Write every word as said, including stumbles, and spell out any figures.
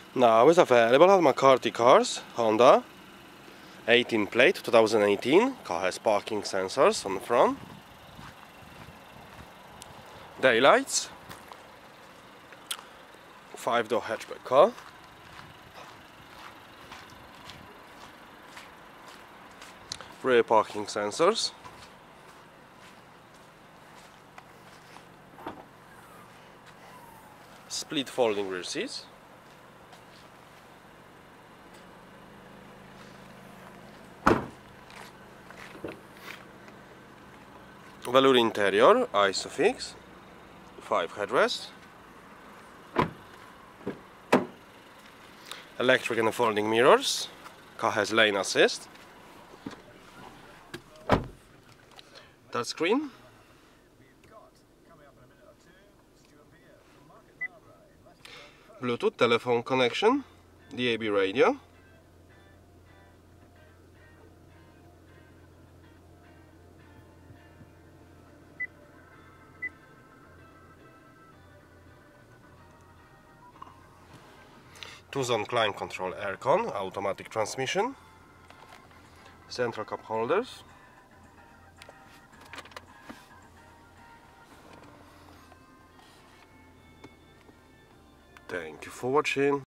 Now is available at McCarthy Cars, Honda, eighteen plate, two thousand eighteen. Car has parking sensors on the front, daylights, five door hatchback car, rear parking sensors, split folding rear seats, velour interior, Isofix, five headrests, electric and folding mirrors. Car has lane assist, touchscreen, Bluetooth telephone connection, D A B radio, two-zone climate control aircon, automatic transmission, central cup holders, thank you for watching.